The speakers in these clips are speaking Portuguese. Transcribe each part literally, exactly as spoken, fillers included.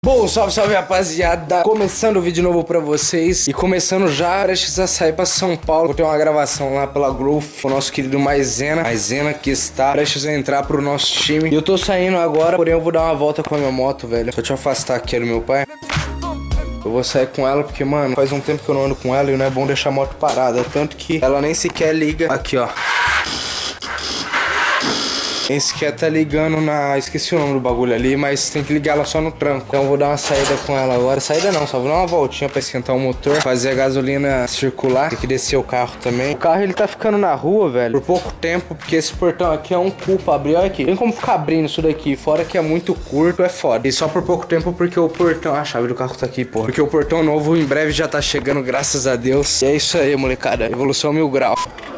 Bom, salve, salve rapaziada, começando o vídeo novo pra vocês e começando já, prestes a sair pra São Paulo. Vou ter uma gravação lá pela Growth com o nosso querido Maisena, Maisena que está prestes a entrar pro nosso time. E eu tô saindo agora, porém eu vou dar uma volta com a minha moto, velho. Só te afastar aqui do meu pai. Eu vou sair com ela porque, mano, faz um tempo que eu não ando com ela e não é bom deixar a moto parada. Tanto que ela nem sequer liga. Aqui, ó. Nem sequer tá ligando na... Esqueci o nome do bagulho ali, mas tem que ligar ela só no tranco. Então eu vou dar uma saída com ela agora. Saída não, só vou dar uma voltinha pra esquentar o motor, fazer a gasolina circular. Tem que descer o carro também. O carro, ele tá ficando na rua, velho, por pouco tempo, porque esse portão aqui é um cu pra abrir. Olha aqui, tem como ficar abrindo isso daqui. Fora que é muito curto, é foda. E só por pouco tempo porque o portão... Ah, a chave do carro tá aqui, pô. Porque o portão novo em breve já tá chegando, graças a Deus. E é isso aí, molecada. Evolução mil grau.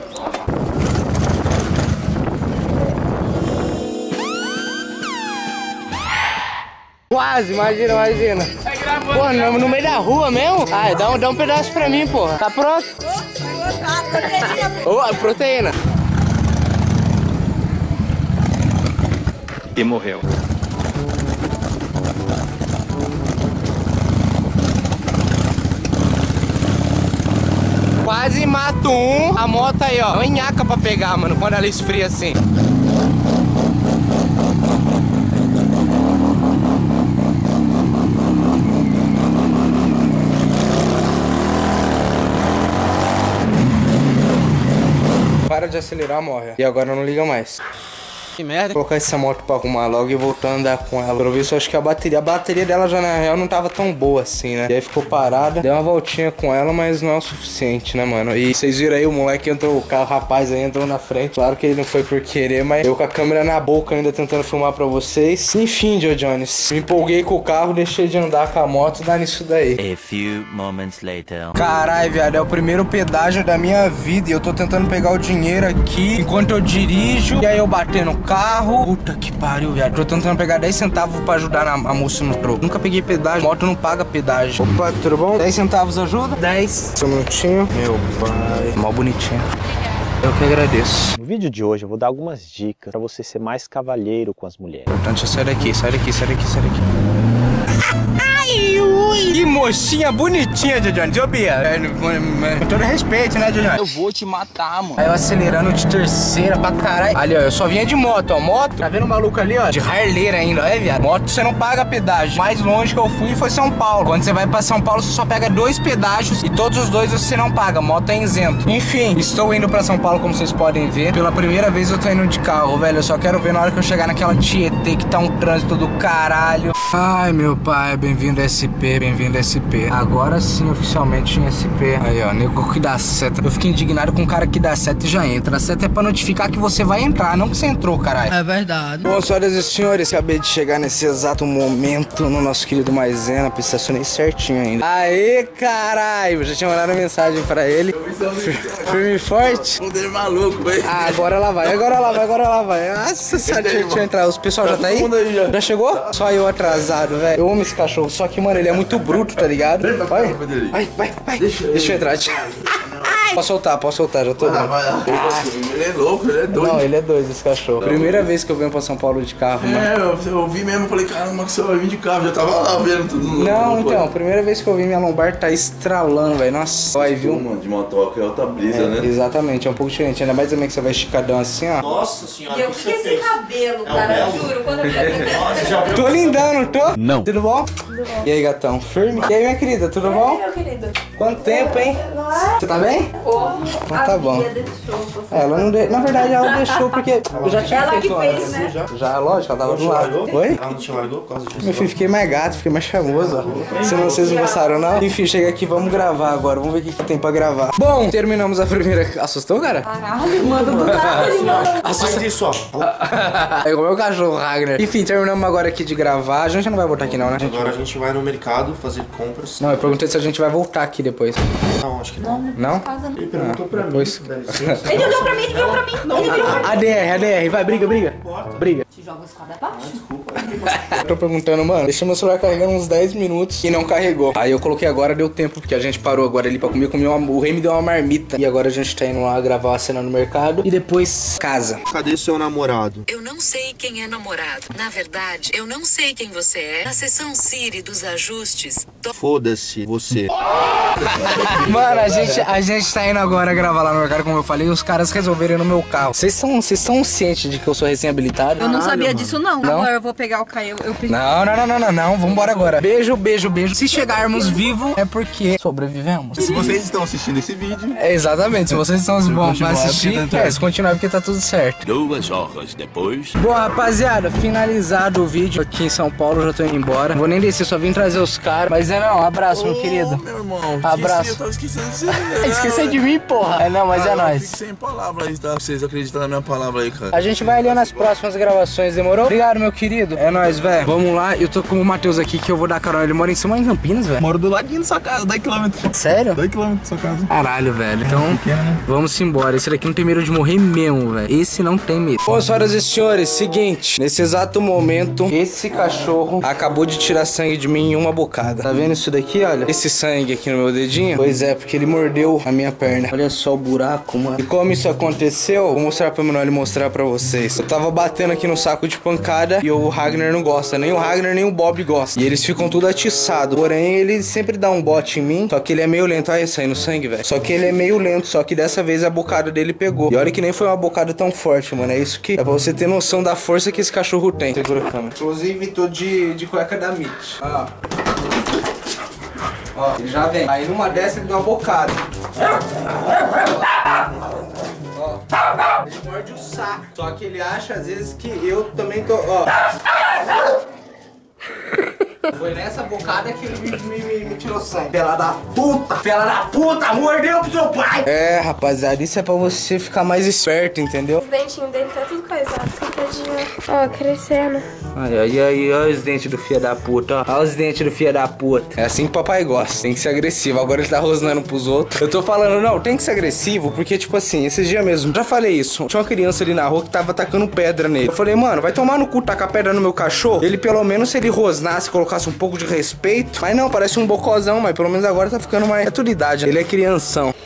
Quase, imagina, imagina. Pô, no, no meio da rua mesmo? Ai, dá um, dá um pedaço pra mim, pô. Tá pronto? Ô, oh, proteína. E morreu. Quase mato um. A moto aí, ó. É uma nhaca pra pegar, mano, quando ela esfria assim. Para de acelerar, morre. E agora não liga mais. Que merda. Vou colocar essa moto pra arrumar logo e voltar a andar com ela. Pra ver se eu acho que a bateria... A bateria dela já na real não tava tão boa assim, né? E aí ficou parada. Deu uma voltinha com ela, mas não é o suficiente, né, mano? E vocês viram aí, o moleque entrou... O carro, rapaz aí entrou na frente. Claro que ele não foi por querer, mas eu com a câmera na boca ainda tentando filmar pra vocês. Enfim, Joe Jones. Me empolguei com o carro, deixei de andar com a moto, dá nisso daí. A few moments later. Caralho, viado, é o primeiro pedágio da minha vida e eu tô tentando pegar o dinheiro aqui enquanto eu dirijo. E aí eu bater no carro. Puta que pariu, viado. Tô tentando pegar dez centavos pra ajudar na, a moça no troco. Nunca peguei pedágio, moto não paga pedágio. Opa, tudo bom? dez centavos ajuda? dez. Só um minutinho. Meu pai. Mó bonitinho. Eu que agradeço. No vídeo de hoje eu vou dar algumas dicas pra você ser mais cavalheiro com as mulheres. Importante é sair daqui, sai daqui, sai daqui, sai daqui. Ai, ui. Que mocinha bonitinha, Jojones. Ô, Bia, é, com todo respeito, né, Jojones? Eu vou te matar, mano. Aí eu acelerando de terceira pra caralho. Ali, ó, eu só vinha de moto, ó. Moto, tá vendo o maluco ali, ó? De Harley ainda, ó, é, viado? Moto você não paga pedágio. Mais longe que eu fui foi São Paulo. Quando você vai pra São Paulo, você só pega dois pedágios e todos os dois você não paga. Moto é isento. Enfim, estou indo pra São Paulo, como vocês podem ver. Pela primeira vez eu tô indo de carro, velho. Eu só quero ver na hora que eu chegar naquela Tietê que tá um trânsito do caralho. Ai, meu pai, bem-vindo S P, bem-vindo S P. Agora sim, oficialmente em S P. Aí, ó, nego que dá seta. Eu fico indignado com o cara que dá seta e já entra. A seta é pra notificar que você vai entrar, não que você entrou, caralho. É verdade. Bom, senhoras e senhores, acabei de chegar nesse exato momento no nosso querido Maisena. Estacionei certinho ainda. Aê, caralho, eu já tinha mandado mensagem pra ele. Firme e forte. Um dele maluco, velho. Ah, agora lá vai, agora lá vai, agora lá vai. Nossa, deixa, deixa eu entrar. Os pessoal já tá aí? Já. já chegou? Só eu atrasado, velho. Eu amo esse cachorro. Só que, mano, ele é muito bruto, tá ligado? Vai, vai, vai, vai. Deixa, deixa eu entrar. Posso soltar, posso soltar, já tô dando. Ele é louco, ele é doido. Não, ele é doido, esse cachorro. Primeira vez que eu venho pra São Paulo de carro, mano. É, eu, eu vi mesmo, falei, caramba, que você vai vir de carro, já tava lá vendo tudo. Não, então, primeira vez que eu vi, minha lombar tá estralando, velho. Nossa, vai, viu? Mano, de motoca é outra brisa, É, né? exatamente, é um pouco diferente. Ainda mais também que você vai esticadão assim, ó. Nossa senhora, E eu fiquei esse cabelo, cara, eu juro, quando eu vi Nossa, já viu? Tô lindão, não tô? Não. Tudo bom? Tudo bom. E aí, gatão? Firme? E aí, minha querida, tudo bom? meu querido. Quanto tempo, hein? Não é? Você tá bem? Como Então tá bom. É, ela não de... Na verdade, ela deixou porque eu já tinha Ela feito que fez, antes. né? Já, já, lógico, ela tava do lado. Oi? Ah, não te largou por causa disso? Meu filho, fiquei mais gato, fiquei mais charmoso, ó. Se não, vocês não gostaram, não? Enfim, chega aqui, vamos gravar agora. Vamos ver o que, que tem pra gravar. Bom, terminamos a primeira... Assustou, cara? Caralho, mano, do nada, ele manda. Faz isso, ó. É igual meu cachorro, Ragnar. Enfim, terminamos agora aqui de gravar. A gente não vai voltar aqui não, né? Agora a gente vai no mercado fazer compras. Não, eu perguntei se a gente vai voltar aqui depois. Não, acho que não. Não? Ele perguntou pra Depois. mim. Dá licença. Ele olhou pra mim, ele virou pra mim. Ele virou pra mim. A D R, A D R, vai, briga, briga. Briga. joga os quadros abaixo. Eu tô perguntando, mano, deixa meu celular carregando uns dez minutos e não carregou. Aí eu coloquei agora, deu tempo, porque a gente parou agora ali pra comer, comer uma, o rei me deu uma marmita. E agora a gente tá indo lá gravar uma cena no mercado e depois casa. Cadê seu namorado? Eu não sei quem é namorado. Na verdade, eu não sei quem você é. Na seção Siri dos ajustes... To... Foda-se, você. Mano, a gente, a gente tá indo agora gravar lá no mercado, como eu falei, e os caras resolveram ir no meu carro. Vocês são, vocês são cientes de que eu sou recém-habilitado? Eu não Caralho, sabia mano. disso, não. Não? Agora eu vou pegar o Caio. Eu preciso... Não, não, não, não, não, não. Vambora agora. Beijo, beijo, beijo. Se chegarmos vivos, é porque sobrevivemos. Se vocês estão assistindo esse vídeo, É, exatamente. Se vocês são os bons pra continuar, assistir, porque tá é, certo. se continuar porque tá tudo certo. Duas horas depois. Bom, rapaziada, finalizado o vídeo aqui em São Paulo, já tô indo embora. Não vou nem descer, só vim trazer os caras. Mas é não, abraço, meu querido. meu irmão, Abraço. esqueci, eu tava esquecendo de você. Esqueci de mim, porra. É, não, mas é Eu nóis. fico sem palavras aí, tá? Pra vocês acreditam na minha palavra aí, cara. A gente vai ali nas próximas gravações, demorou? Obrigado, meu querido. É nóis, velho. Vamos lá, eu tô com o Matheus aqui, que eu vou dar carona. Ele mora em cima em Campinas, velho. Moro do ladinho da sua casa, dois quilômetros. Sério? dois quilômetros da sua casa. Caralho, velho. Então, Pequeno, né? vamos embora. Esse daqui não tem medo de morrer mesmo, velho. Esse não tem medo. Bom, senhoras e senhores, seguinte. Nesse exato momento, esse cachorro acabou de tirar sangue de mim em uma bocada. Tá vendo isso daqui, olha? Esse sangue aqui no meu dedinho? Pois é, porque ele mordeu a minha perna. Olha só o buraco, mano. E como isso aconteceu, vou mostrar pra Manoel e mostrar pra vocês. Eu tava batendo aqui no saco de pancada e o Ragnar não gosta. Nem o Ragnar, nem o Bob gosta. E eles ficam tudo atiçados. Porém, ele sempre dá um bote em mim. Só que ele é meio lento. Olha, saindo sangue, velho. Só que ele é meio lento. Só que dessa vez a bocada dele pegou. E olha que nem foi uma bocada tão forte, mano. É isso que é pra você ter noção da força que esse cachorro tem. Segura a câmera. Inclusive, tô de, de cueca da Mitch. Ó. Ó, ele já vem. Aí numa dessa ele dá uma bocada. Ó. Ele morde o saco. Só que ele acha às vezes que eu também tô. Ó. Foi nessa bocada que ele me, me, me, me tirou sangue. Pela da puta! Pela da puta! Mordeu pro seu pai! É, rapaziada, isso é pra você ficar mais esperto, entendeu? Os dentinhos dele tá tudo coisado, coitadinho. Ó, crescendo. Aí, aí, aí, olha os dentes do filho da puta, ó. Olha os dentes do filho da puta. É assim que o papai gosta, tem que ser agressivo. Agora ele tá rosnando pros outros. Eu tô falando, não, tem que ser agressivo, porque, tipo assim, esses dias mesmo, já falei isso. Tinha uma criança ali na rua que tava tacando pedra nele. Eu falei, mano, vai tomar no cu tacar pedra no meu cachorro? Ele, pelo menos, se ele rosnasse, colocasse um pouco de respeito. Mas não, parece um bocozão, mas pelo menos agora tá ficando mais maturidade. Ele é crianção.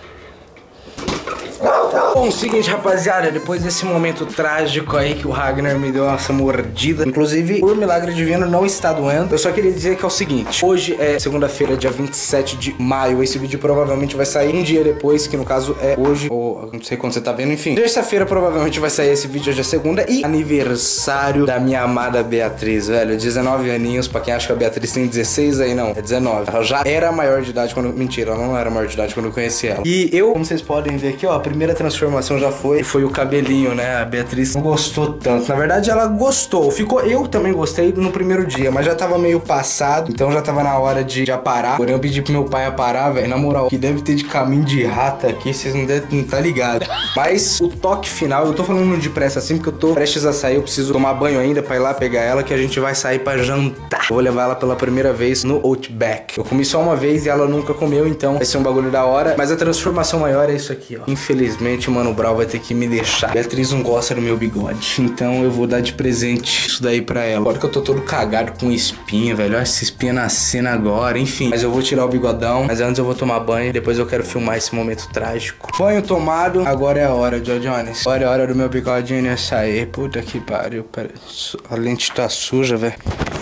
Bom, seguinte, rapaziada, depois desse momento trágico aí que o Ragnar me deu essa mordida, inclusive, por milagre divino, não está doendo. Eu só queria dizer que é o seguinte: hoje é segunda-feira, dia vinte e sete de maio. Esse vídeo provavelmente vai sair um dia depois, que no caso é hoje, ou não sei quando você tá vendo, enfim. Terça-feira provavelmente vai sair esse vídeo, hoje é segunda. E aniversário da minha amada Beatriz, velho. dezenove aninhos, pra quem acha que a Beatriz tem dezesseis, aí não, é dezenove. Ela já era maior de idade quando... Mentira, ela não era maior de idade quando eu conheci ela. E eu, como vocês podem ver aqui, ó, a primeira transformação já foi, foi o cabelinho, né? A Beatriz não gostou tanto. Na verdade, ela gostou. Ficou, eu também gostei no primeiro dia, mas já tava meio passado, então já tava na hora de já parar. Porém, eu pedi pro meu pai a parar, velho. Na moral, que deve ter de caminho de rata aqui, vocês não devem estar ligados. Mas o toque final, eu tô falando depressa assim, porque eu tô prestes a sair. Eu preciso tomar banho ainda pra ir lá pegar ela, que a gente vai sair pra jantar. Eu vou levar ela pela primeira vez no Outback. Eu comi só uma vez e ela nunca comeu, então vai ser um bagulho da hora. Mas a transformação maior é isso aqui, ó. Infelizmente, mano, o Brau vai ter que me deixar. Beatriz não gosta do meu bigode, então eu vou dar de presente isso daí pra ela. Agora que eu tô todo cagado com espinha, velho. Olha essa espinha nascendo agora, enfim. Mas eu vou tirar o bigodão, mas antes eu vou tomar banho e depois eu quero filmar esse momento trágico. Banho tomado, agora é a hora, Joe Jones. Agora é a hora do meu bigodinho, né, sair. Puta que pariu, pera. A lente tá suja, velho.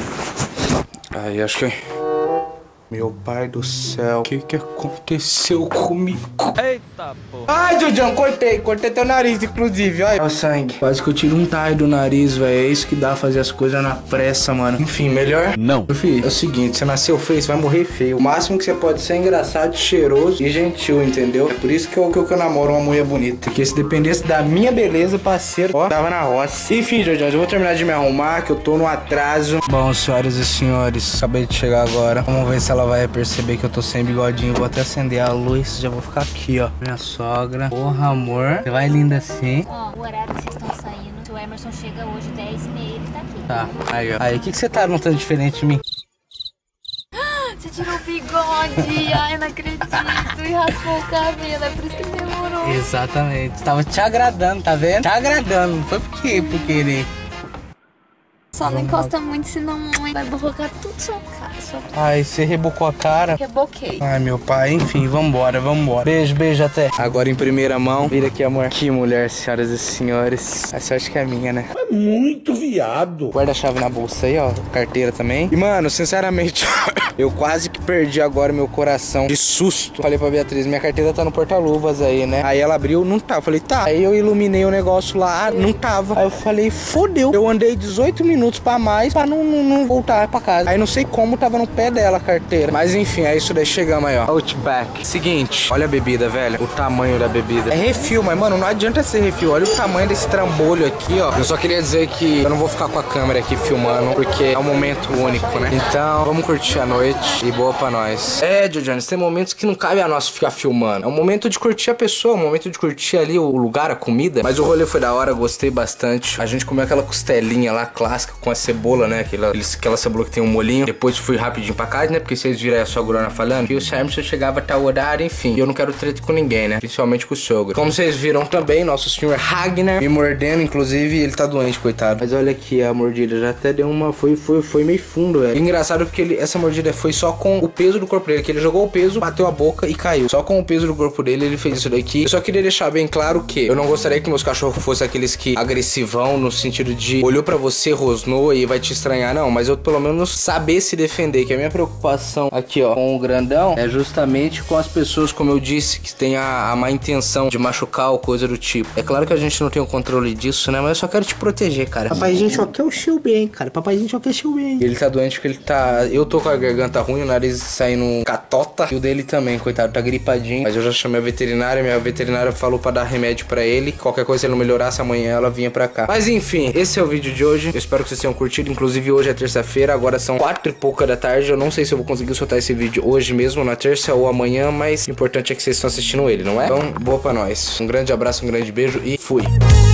Aí, acho que... Meu pai do céu, o que que aconteceu comigo? Eita, pô. Ai, Judião, cortei, cortei teu nariz, inclusive, olha o sangue. Quase que eu tiro um taio do nariz, velho. É isso que dá fazer as coisas na pressa, mano. Enfim, melhor? Não. Meu filho, é o seguinte, você nasceu feio, você vai morrer feio. O máximo que você pode ser é engraçado, cheiroso e gentil, entendeu? É por isso que eu, que eu, que eu namoro uma mulher bonita. Porque se dependesse da minha beleza, parceiro, ó, tava na roça. Enfim, Judião, eu vou terminar de me arrumar, que eu tô no atraso. Bom, senhoras e senhores, acabei de chegar agora. Vamos ver se ela vai perceber que eu tô sem bigodinho. Vou até acender a luz, já vou ficar aqui, ó. Minha sogra. Porra, amor. Você vai linda assim. Ó, o horário que vocês estão saindo. Se o Emerson chega hoje dez e meia, ele tá aqui. Tá, aí, ó. Aí, o que, que você tá notando diferente de mim? Você tirou o bigode. Ai, não acredito. E raspou o cabelo. É por isso que demorou. Exatamente. Tava te agradando, tá vendo? Te agradando. Não foi porque, por querer. Só não encosta muito, senão vai borrocar tudo sua cara. Sua... Ai, você rebocou a cara. Reboquei. Ai, meu pai. Enfim, vambora, vambora. Beijo, beijo até. Agora em primeira mão. Vira aqui, amor. Que mulher, senhoras e senhores. A sorte que é minha, né? É muito viado. Guarda a chave na bolsa aí, ó. Carteira também. E, mano, sinceramente, eu quase que perdi agora meu coração de susto. Falei pra Beatriz, minha carteira tá no porta-luvas aí, né? Aí ela abriu, não tá. Eu falei, tá. Aí eu iluminei o negócio lá, não tava. Aí eu falei, fodeu. Eu andei dezoito minutos pra mais pra não, não, não voltar pra casa. Aí não sei como tava no pé dela a carteira. Mas enfim, é isso daí. Chegamos aí, ó. Outback. Seguinte, olha a bebida, velho. O tamanho da bebida. É refil, mas, mano, não adianta ser refil. Olha o tamanho desse trambolho aqui, ó. Eu só queria dizer que eu não vou ficar com a câmera aqui filmando, porque é um momento único, né? Então, vamos curtir a noite e boa pra nós. É, Jojones, tem momentos que não cabe a nós ficar filmando. É um momento de curtir a pessoa, é um momento de curtir ali o lugar, a comida. Mas o rolê foi da hora, gostei bastante. A gente comeu aquela costelinha lá, clássica, com a cebola, né? Aquela, aquela cebola que tem um molhinho. Depois fui rapidinho pra casa, né? Porque vocês viram a sogrona falando que o Charmson chegava a tal horário, enfim. E eu não quero treta com ninguém, né? Principalmente com o sogro. Como vocês viram também, nosso senhor Ragnar me mordendo, inclusive, ele tá doente, coitado. Mas olha aqui a mordida, já até deu uma... Foi, foi, foi meio fundo, velho. Engraçado porque ele, essa mordida foi só com o peso do corpo dele, que ele jogou o peso, bateu a boca e caiu. Só com o peso do corpo dele, ele fez isso daqui. Eu só queria deixar bem claro que eu não gostaria que meus cachorros fossem aqueles que agressivão, no sentido de olhou pra você, rosnou e vai te estranhar, não. Mas eu pelo menos saber se defender, que a minha preocupação aqui, ó, com o grandão é justamente com as pessoas, como eu disse, que tem a, a má intenção de machucar ou coisa do tipo. É claro que a gente não tem o controle disso, né? Mas eu só quero te proteger, cara. Papai, gente, ó, quer o seu bem, cara. Papai, gente, ó, quer o seu bem. Ele tá doente porque ele tá... Eu tô com a garganta ruim, o nariz saindo catota. E o dele também, coitado, tá gripadinho. Mas eu já chamei a veterinária, minha veterinária falou pra dar remédio pra ele. Qualquer coisa, se ele não melhorasse amanhã, ela vinha pra cá. Mas enfim, esse é o vídeo de hoje. Eu espero que vocês tenham curtido. Inclusive, hoje é terça-feira, agora são quatro e pouca da tarde. Eu não sei se eu vou conseguir soltar esse vídeo hoje mesmo, na terça ou amanhã, mas o importante é que vocês estão assistindo ele, não é? Então, boa pra nós. Um grande abraço, um grande beijo e fui!